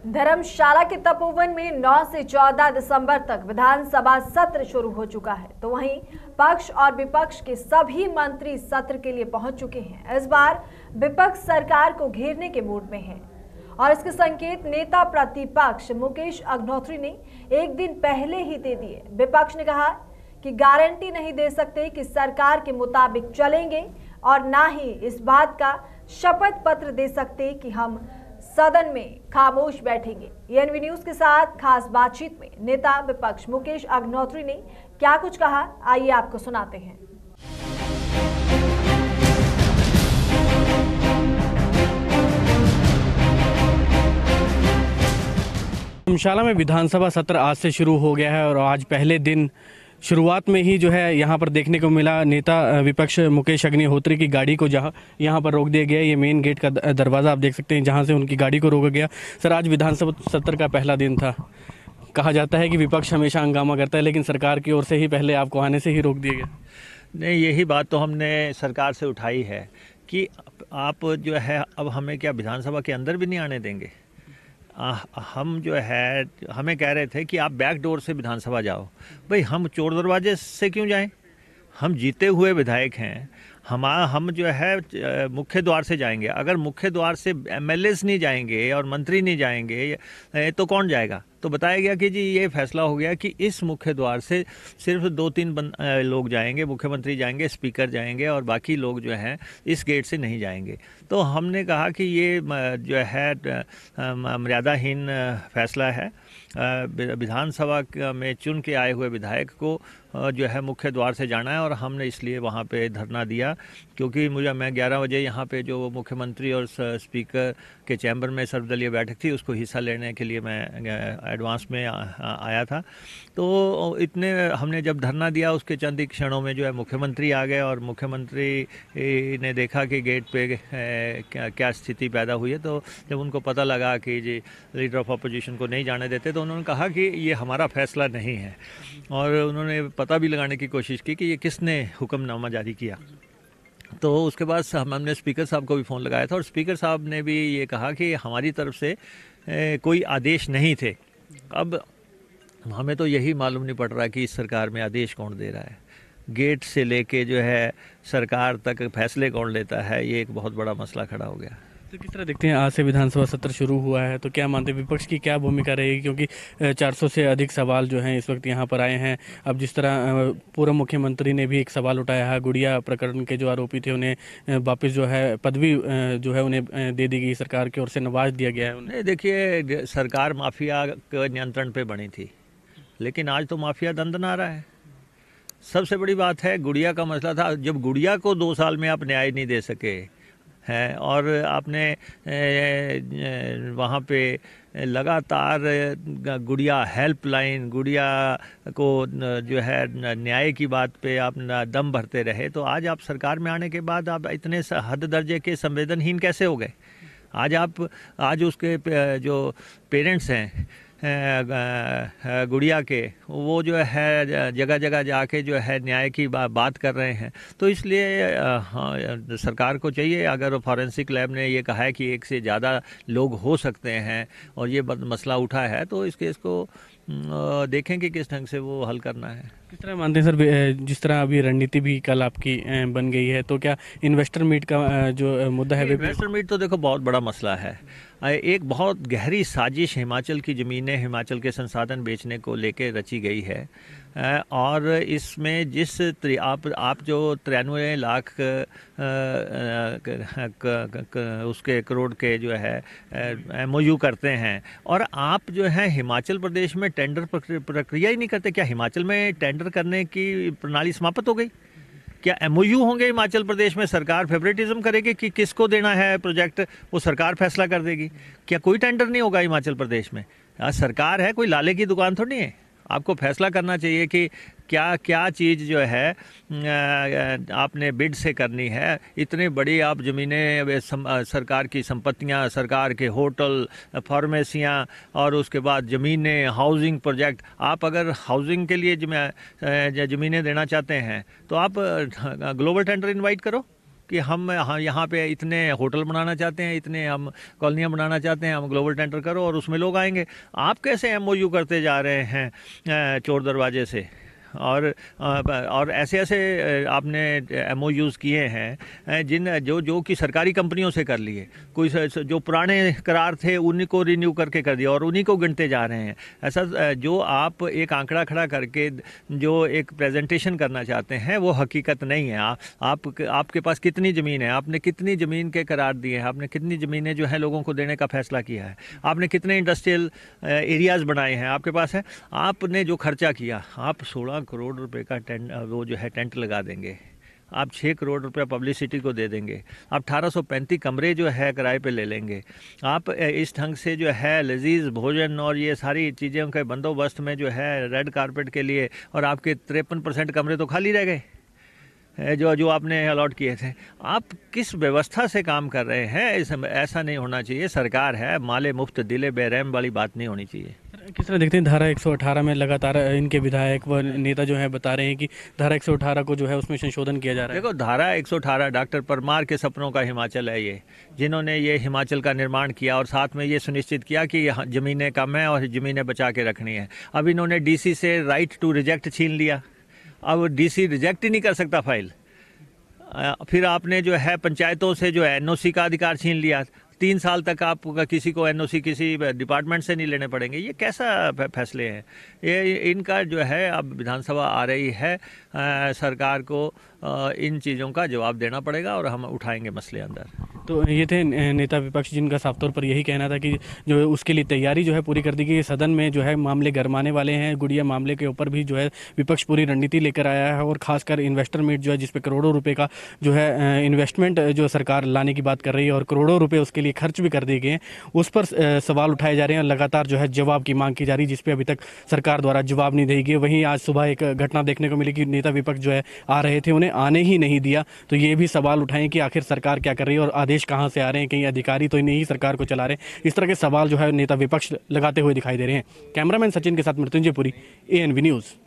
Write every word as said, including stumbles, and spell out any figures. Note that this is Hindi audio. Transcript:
धर्मशाला के तपोवन में नौ से चौदह दिसंबर तक विधानसभा सत्र शुरू हो चुका है, तो वहीं पक्ष और विपक्ष के सभी मंत्री सत्र के लिए पहुंच चुके हैं। इस बार विपक्ष सरकार को घेरने के मूड में है और इसके संकेत नेता प्रतिपक्ष मुकेश अग्निहोत्री ने एक दिन पहले ही दे दिए। विपक्ष ने कहा कि गारंटी नहीं दे सकते कि सरकार के मुताबिक चलेंगे और ना ही इस बात का शपथ पत्र दे सकते कि हम सदन में खामोश बैठेंगे। एएनबी न्यूज के साथ खास बातचीत में नेता विपक्ष मुकेश अग्निहोत्री ने क्या कुछ कहा, आइए आपको सुनाते हैं। धर्मशाला में विधानसभा सत्र आज से शुरू हो गया है और आज पहले दिन शुरुआत में ही जो है यहाँ पर देखने को मिला नेता विपक्ष मुकेश अग्निहोत्री की गाड़ी को जहाँ यहाँ पर रोक दिया गया। ये मेन गेट का दरवाज़ा आप देख सकते हैं जहाँ से उनकी गाड़ी को रोका गया। सर, आज विधानसभा सत्र का पहला दिन था। कहा जाता है कि विपक्ष हमेशा हंगामा करता है, लेकिन सरकार की ओर से ही पहले आपको आने से ही रोक दिया गया। नहीं, यही बात तो हमने सरकार से उठाई है कि आप जो है अब हमें क्या विधानसभा के अंदर भी नहीं आने देंगे। आ, हम जो है हमें कह रहे थे कि आप बैक डोर से विधानसभा जाओ। भाई, हम चोर दरवाजे से क्यों जाएं? हम जीते हुए विधायक हैं। हम हम जो है मुख्य द्वार से जाएंगे। अगर मुख्य द्वार से एमएलएस नहीं जाएंगे और मंत्री नहीं जाएंगे तो कौन जाएगा? तो बताया गया कि जी ये फैसला हो गया कि इस मुख्य द्वार से सिर्फ दो तीन लोग जाएंगे, मुख्यमंत्री जाएंगे, स्पीकर जाएंगे और बाकी लोग जो हैं इस गेट से नहीं जाएंगे। तो हमने कहा कि ये जो है मर्यादाहीन फैसला है। विधानसभा में चुन के आए हुए विधायक को जो है मुख्य द्वार से जाना है और हमने इसलिए वहाँ पे धरना दिया, क्योंकि मुझे मैं ग्यारह बजे यहाँ पे जो मुख्यमंत्री और स्पीकर के चैम्बर में सर्वदलीय बैठक थी उसको हिस्सा लेने के लिए मैं एडवांस में आ, आया था। तो इतने हमने जब धरना दिया उसके चंद ही क्षणों में जो है मुख्यमंत्री आ गए और मुख्यमंत्री ने देखा कि गेट पे क्या क्या स्थिति पैदा हुई है। तो जब उनको पता लगा कि जी लीडर ऑफ अपोजिशन को नहीं जाने देते, तो उन्होंने कहा कि ये हमारा फैसला नहीं है और उन्होंने पता भी लगाने की कोशिश की कि ये किसने हुक्मनामा जारी किया। तो उसके बाद हमने स्पीकर साहब को भी फ़ोन लगाया था और स्पीकर साहब ने भी ये कहा कि हमारी तरफ से कोई आदेश नहीं थे। अब हमें तो यही मालूम नहीं पड़ रहा कि इस सरकार में आदेश कौन दे रहा है, गेट से लेके जो है सरकार तक फैसले कौन लेता है, ये एक बहुत बड़ा मसला खड़ा हो गया। तो किस तरह देखते हैं, आज से विधानसभा सत्र शुरू हुआ है, तो क्या मानते हैं विपक्ष की क्या भूमिका रहेगी? क्योंकि चार सौ से अधिक सवाल जो हैं इस वक्त यहाँ पर आए हैं। अब जिस तरह पूर्व मुख्यमंत्री ने भी एक सवाल उठाया है, गुड़िया प्रकरण के जो आरोपी थे उन्हें वापस जो है पदवी जो है उन्हें दे दी गई, सरकार की ओर से नवाज दिया गया है उन्हें। देखिए, सरकार माफिया के नियंत्रण पर बनी थी, लेकिन आज तो माफिया दंदना रहा है। सबसे बड़ी बात है, गुड़िया का मसला था। जब गुड़िया को दो साल में आप न्याय नहीं दे सके है और आपने वहाँ पे लगातार गुड़िया हेल्पलाइन, गुड़िया को जो है न्याय की बात पे आप दम भरते रहे, तो आज आप सरकार में आने के बाद आप इतने हद दर्जे के संवेदनहीन कैसे हो गए? आज आप आज उसके जो पेरेंट्स हैं गुड़िया के, वो जो है जगह जगह जाके जो है न्याय की बा, बात कर रहे हैं। तो इसलिए हाँ, सरकार को चाहिए, अगर फॉरेंसिक लैब ने ये कहा है कि एक से ज़्यादा लोग हो सकते हैं और ये मसला उठा है, तो इस केस को देखें कि किस ढंग से वो हल करना है। किस तरह मानते हैं सर, जिस तरह अभी रणनीति भी कल आपकी बन गई है, तो क्या इन्वेस्टर मीट का जो मुद्दा है? इन्वेस्टर मीट तो देखो बहुत बड़ा मसला है। एक बहुत गहरी साजिश हिमाचल की ज़मीनें, हिमाचल के संसाधन बेचने को लेके रची गई है और इसमें जिस आप आप जो तिरानवे लाख उसके करोड़ के जो है एमओयू करते हैं और आप जो है हिमाचल प्रदेश में टेंडर प्रक्रिया ही नहीं करते। क्या हिमाचल में टेंडर करने की प्रणाली समाप्त हो गई? क्या एमओयू होंगे हिमाचल प्रदेश में? सरकार फेवरेटिज्म करेगी कि किसको देना है प्रोजेक्ट, वो सरकार फैसला कर देगी। क्या कोई टेंडर नहीं होगा हिमाचल प्रदेश में? आज सरकार है, कोई लाले की दुकान थोड़ी है। आपको फैसला करना चाहिए कि क्या क्या चीज़ जो है आपने बिड से करनी है। इतनी बड़ी आप ज़मीनें, सरकार की संपत्तियां, सरकार के होटल, फार्मेसियां और उसके बाद ज़मीनें, हाउसिंग प्रोजेक्ट। आप अगर हाउसिंग के लिए ज़मीनें देना चाहते हैं तो आप ग्लोबल टेंडर इनवाइट करो। कि हम हाँ यहाँ पे इतने होटल बनाना चाहते हैं, इतने हम कॉलोनियाँ बनाना चाहते हैं, हम ग्लोबल टेंडर करो और उसमें लोग आएंगे। आप कैसे एमओयू करते जा रहे हैं चोर दरवाजे से? और और ऐसे ऐसे आपने एमओयूज़ किए हैं जिन जो जो कि सरकारी कंपनियों से कर लिए, कोई जो पुराने करार थे उन्हीं को रिन्यू करके कर दिया और उन्हीं को गिनते जा रहे हैं। ऐसा जो आप एक आंकड़ा खड़ा करके जो एक प्रेजेंटेशन करना चाहते हैं वो हकीकत नहीं है। आप, आप आपके पास कितनी ज़मीन है, आपने कितनी ज़मीन के करार दिए हैं, आपने कितनी ज़मीनें जो है लोगों को देने का फैसला किया है, आपने कितने इंडस्ट्रियल एरियाज़ बनाए हैं आपके पास है। आपने जो खर्चा किया, आप सोलह करोड़ रुपए का टेंट वो जो है टेंट लगा देंगे, आप छः करोड़ रुपया पब्लिसिटी को दे देंगे, आप अठारह सौ पैंतीस कमरे जो है किराए पे ले लेंगे, आप इस ढंग से जो है लजीज भोजन और ये सारी चीज़ों के बंदोबस्त में जो है रेड कारपेट के लिए, और आपके तिरपन परसेंट कमरे तो खाली रह गए जो जो आपने अलॉट किए थे। आप किस व्यवस्था से काम कर रहे हैं? इस ऐसा नहीं होना चाहिए। सरकार है, माले मुफ्त दिले बेरहम वाली बात नहीं होनी चाहिए। किस तरह देखते हैं धारा एक सौ अठारह में लगातार इनके विधायक व नेता जो है बता रहे हैं कि धारा एक सौ अठारह को जो है उसमें संशोधन किया जा रहा है। देखो, धारा एक सौ अठारह डॉक्टर परमार के सपनों का हिमाचल है ये, जिन्होंने ये हिमाचल का निर्माण किया और साथ में ये सुनिश्चित किया कि ज़मीनें कम हैं और ज़मीनें बचा के रखनी है। अब इन्होंने डीसी से राइट टू रिजेक्ट छीन लिया, अब डीसी रिजेक्ट ही नहीं कर सकता फाइल। फिर आपने जो है पंचायतों से जो है एनओसी का अधिकार छीन लिया। तीन साल तक आप किसी को एनओसी किसी डिपार्टमेंट से नहीं लेने पड़ेंगे। ये कैसा फैसले हैं? ये इनका जो है अब विधानसभा आ रही है, आ, सरकार को आ, इन चीज़ों का जवाब देना पड़ेगा और हम उठाएंगे मसले अंदर। तो ये थे नेता विपक्ष जिनका साफ तौर पर यही कहना था कि जो उसके लिए तैयारी जो है पूरी कर दी गई। सदन में जो है मामले गरमाने वाले हैं। गुड़िया मामले के ऊपर भी जो है विपक्ष पूरी रणनीति लेकर आया है और खासकर इन्वेस्टर मीट जो है जिस पे करोड़ों रुपए का जो है इन्वेस्टमेंट जो सरकार लाने की बात कर रही है और करोड़ों रुपए उसके लिए खर्च भी कर दिए गए हैं, उस पर सवाल उठाए जा रहे हैं। लगातार जो है जवाब की मांग की जा रही है जिस पर अभी तक सरकार द्वारा जवाब नहीं दी गई। वहीं आज सुबह एक घटना देखने को मिली कि नेता विपक्ष जो है आ रहे थे, उन्हें आने ही नहीं दिया। तो ये भी सवाल उठाएं कि आखिर सरकार क्या कर रही है और आदेश कहाँ से आ रहे हैं, कहीं अधिकारी तो नहीं सरकार को चला रहे हैं। इस तरह के सवाल जो है नेता विपक्ष लगाते हुए दिखाई दे रहे हैं। कैमरामैन सचिन के साथ Mrityunjay Puri, A N V news.